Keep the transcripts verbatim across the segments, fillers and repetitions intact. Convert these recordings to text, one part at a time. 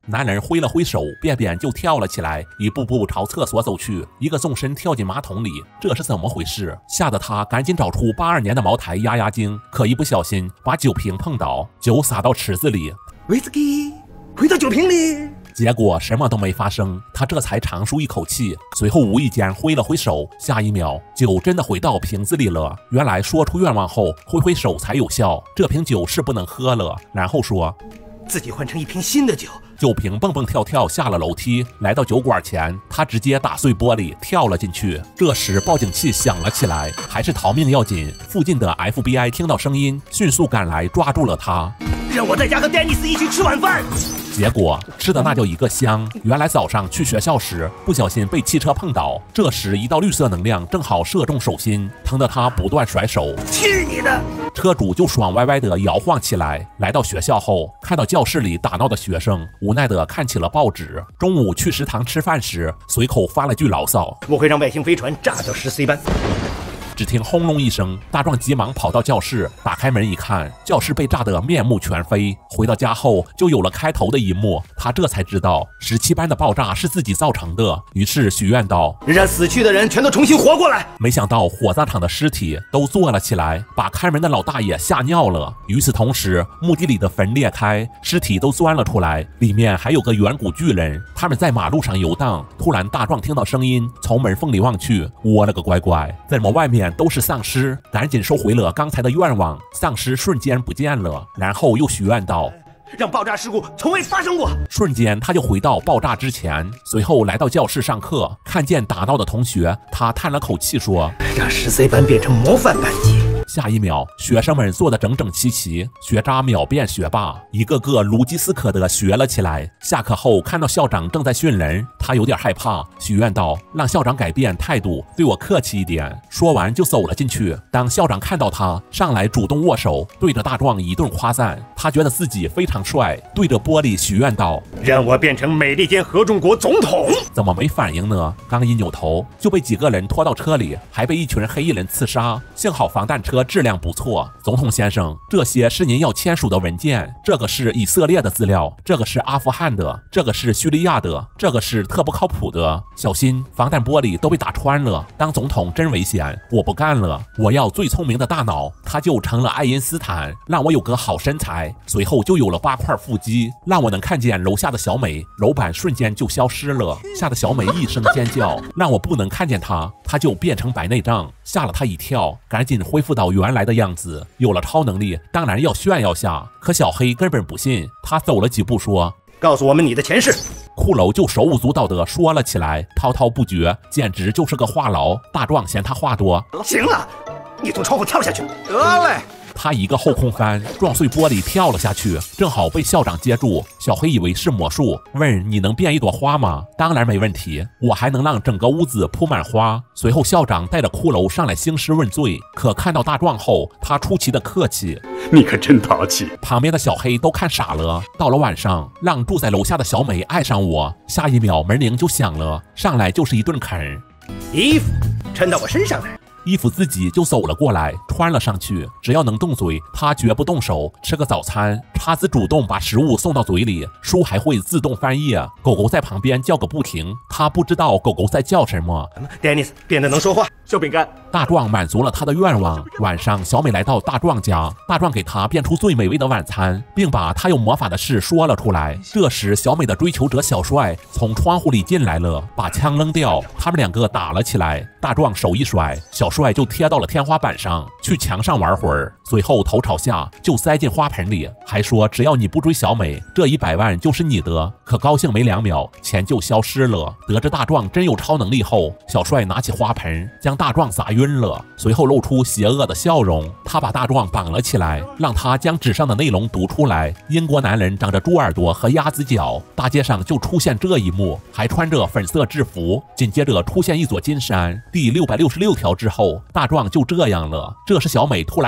男人挥了挥手，便便就跳了起来，一步步朝厕所走去，一个纵身跳进马桶里。这是怎么回事？吓得他赶紧找出八二年的茅台压压惊，可一不小心把酒瓶碰倒，酒洒到池子里， 威士忌回到酒瓶里。 结果什么都没发生，他这才长舒一口气，随后无意间挥了挥手，下一秒酒真的回到瓶子里了。原来说出愿望后挥挥手才有效，这瓶酒是不能喝了。然后说自己换成一瓶新的酒。 酒瓶蹦蹦跳跳下了楼梯，来到酒馆前，他直接打碎玻璃跳了进去。这时报警器响了起来，还是逃命要紧。附近的 F B I 听到声音，迅速赶来抓住了他， 让我在家和丹尼斯一起吃晚饭。 结果吃的那叫一个香。原来早上去学校时不小心被汽车碰倒，这时一道绿色能量正好射中手心，疼得他不断甩手。 去你的！ 车主就爽歪歪地摇晃起来。来到学校后，看到教室里打闹的学生，无奈地看起了报纸。中午去食堂吃饭时，随口发了句牢骚： 我会让外星飞船炸掉十 C 班。 只听轰隆一声，大壮急忙跑到教室，打开门一看，教室被炸得面目全非。回到家后，就有了开头的一幕，他这才知道十七班的爆炸是自己造成的，于是许愿道： 让死去的人全都重新活过来。 没想到火葬场的尸体都坐了起来，把看门的老大爷吓尿了。与此同时，墓地里的坟裂开，尸体都钻了出来，里面还有个远古巨人。他们在马路上游荡，突然大壮听到声音，从门缝里望去，我了个乖乖，怎么外面都是丧尸？赶紧收回了刚才的愿望，丧尸瞬间不见了。然后又许愿道： 让爆炸事故从未发生过。 瞬间他就回到爆炸之前，随后来到教室上课，看见打闹的同学，他叹了口气说： 让十 C 班变成模范班级。 下一秒，学生们坐得整整齐齐，学渣秒变学霸，一个个如饥似渴地学了起来。下课后看到校长正在训人，他有点害怕，许愿道：让校长改变态度，对我客气一点。说完就走了进去。当校长看到他，上来主动握手，对着大壮一顿夸赞。他觉得自己非常帅，对着玻璃许愿道： 让我变成美利坚合众国总统。 怎么没反应呢？刚一扭头就被几个人拖到车里，还被一群黑衣人刺杀。幸好防弹车质量不错。总统先生，这些是您要签署的文件，这个是以色列的资料，这个是阿富汗的，这个是叙利亚的，这个是特不靠谱的，小心防弹玻璃都被打穿了。当总统真危险，我不干了，我要最聪明的大脑。他就成了爱因斯坦，让我有个好身材，随后就有了八块腹肌，让我能看见楼下的小美，楼板瞬间就消失了，吓得小美一声尖叫，让我不能看见她，她就变成白内障，吓了她一跳，赶紧恢复到原来的样子。有了超能力，当然要炫耀下，可小黑根本不信，他走了几步说： 告诉我们你的前世。 骷髅就手舞足蹈地说了起来，滔滔不绝，简直就是个话痨。大壮嫌他话多， 行了，你从窗户跳下去。得嘞。 他一个后空翻撞碎玻璃跳了下去，正好被校长接住。小黑以为是魔术，问你能变一朵花吗？当然没问题，我还能让整个屋子铺满花。随后校长带着骷髅上来兴师问罪，可看到大壮后，他出奇的客气： 你可真淘气。 旁边的小黑都看傻了。到了晚上，让住在楼下的小美爱上我，下一秒门铃就响了，上来就是一顿啃。 衣服穿到我身上来。 衣服自己就走了过来，穿了上去。只要能动嘴，他绝不动手。吃个早餐，叉子主动把食物送到嘴里，书还会自动翻页。狗狗在旁边叫个不停，他不知道狗狗在叫什么。 Dennis 变得能说话，小饼干。 大壮满足了他的愿望。晚上，小美来到大壮家，大壮给他变出最美味的晚餐，并把他有魔法的事说了出来。这时，小美的追求者小帅从窗户里进来了，把枪扔掉，他们两个打了起来。大壮手一甩，小帅就贴到了天花板上，去墙上玩会儿，随后头朝下就塞进花盆里，还说只要你不追小美，这一百万就是你的。可高兴没两秒，钱就消失了。得知大壮真有超能力后，小帅拿起花盆将大壮砸晕了，随后露出邪恶的笑容。他把大壮绑了起来，让他将纸上的内容读出来。英国男人长着猪耳朵和鸭子脚，大街上就出现这一幕，还穿着粉色制服。紧接着出现一座金山。第六百六十六条之后，大壮就这样了。这时小美突然闯了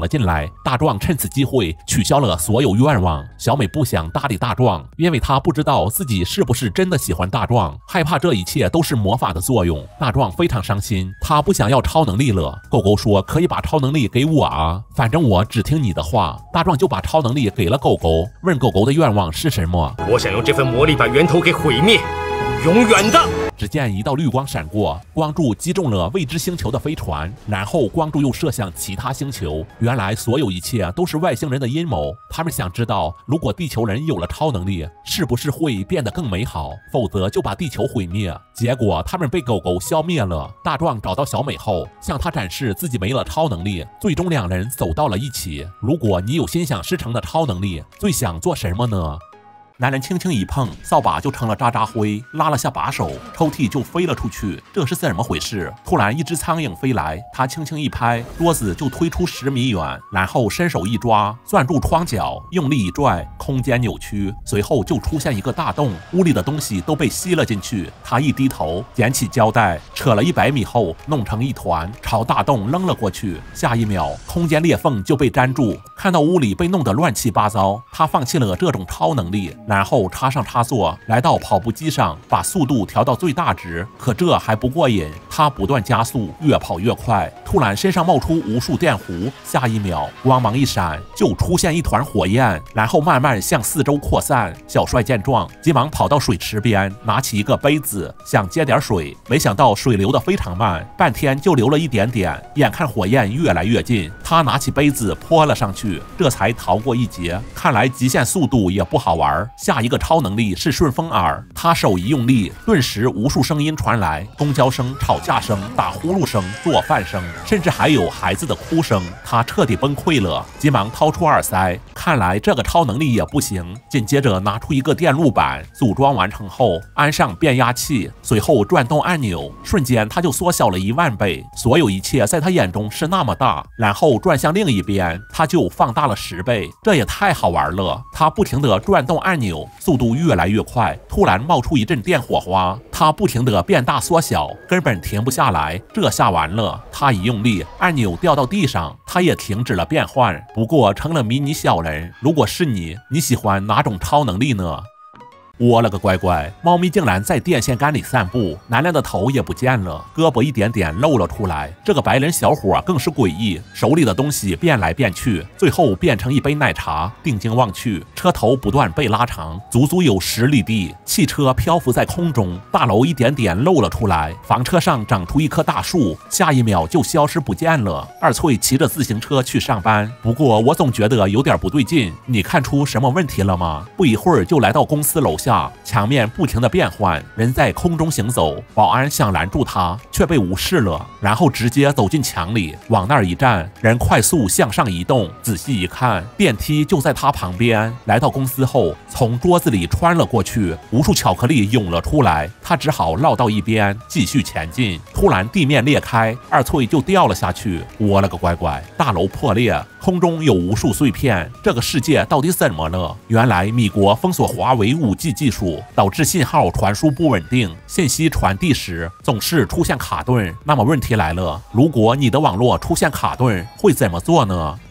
进来。大壮趁此机会取消了所有愿望。小美不想搭理大壮，因为她不知道自己是不是真的喜欢大壮，害怕这一切都是魔法的作用。大壮非常伤心，他不想要超能力了。狗狗说：“可以把超能力给我啊，反正我只听你的话。”大壮就把超能力给了狗狗，问狗狗的愿望是什么。 我想用这份魔力把源头给毁灭，永远的。 只见一道绿光闪过，光柱击中了未知星球的飞船，然后光柱又射向其他星球。原来所有一切都是外星人的阴谋，他们想知道，如果地球人有了超能力，是不是会变得更美好，否则就把地球毁灭。结果他们被狗狗消灭了。大壮找到小美后，向她展示自己没了超能力，最终两人走到了一起。如果你有心想事成的超能力，最想做什么呢？男人轻轻一碰，扫把就成了渣渣灰，拉了下把手，抽屉就飞了出去。这是怎么回事？突然一只苍蝇飞来，他轻轻一拍，桌子就推出十米远，然后伸手一抓，攥住窗角，用力一拽，空间扭曲，随后就出现一个大洞，屋里的东西都被吸了进去。他一低头，捡起胶带，扯了一百米后，弄成一团，朝大洞扔了过去。下一秒，空间裂缝就被粘住。看到屋里被弄得乱七八糟，他放弃了这种超能力。然后插上插座，来到跑步机上，把速度调到最大值。可这还不过瘾，他不断加速，越跑越快。突然身上冒出无数电弧，下一秒光芒一闪，就出现一团火焰，然后慢慢向四周扩散。小帅见状，急忙跑到水池边，拿起一个杯子想接点水，没想到水流得非常慢，半天就流了一点点。眼看火焰越来越近，他拿起杯子泼了上去，这才逃过一劫。看来极限速度也不好玩。下一个超能力是顺风耳，他手一用力，顿时无数声音传来，公交声、吵架声、打呼噜声、做饭声，甚至还有孩子的哭声。他彻底崩溃了，急忙掏出耳塞，看来这个超能力也不行。紧接着拿出一个电路板，组装完成后安上变压器，随后转动按钮，瞬间他就缩小了一万倍，所有一切在他眼中是那么大，然后转向另一边，他就放大了十倍。这也太好玩了，他不停地转动按钮，速度越来越快，突然冒出一阵电火花，他不停地变大缩小，根本停不下来。这下完了，他一用力，按钮掉到地上，他也停止了变换，不过成了迷你小人。如果是你，你喜欢哪种超能力呢？我了个乖乖，猫咪竟然在电线杆里散步，男人的头也不见了，胳膊一点点露了出来。这个白人小伙更是诡异，手里的东西变来变去，最后变成一杯奶茶。定睛望去，车头不断被拉长，足足有十里地。汽车漂浮在空中，大楼一点点露了出来，房车上长出一棵大树，下一秒就消失不见了。二翠骑着自行车去上班，不过我总觉得有点不对劲，你看出什么问题了吗？不一会儿就来到公司楼下，墙面不停地变换，人在空中行走，保安想拦住他，却被无视了，然后直接走进墙里，往那儿一站，人快速向上移动，仔细一看，电梯就在他旁边。来到公司后，从桌子里穿了过去，无数巧克力涌了出来，他只好绕到一边继续前进。突然地面裂开，二翠就掉了下去。我了个乖乖，大楼破裂，空中有无数碎片，这个世界到底怎么了？原来米国封锁华为 五 G 技术，导致信号传输不稳定，信息传递时总是出现卡顿。那么问题来了，如果你的网络出现卡顿，会怎么做呢？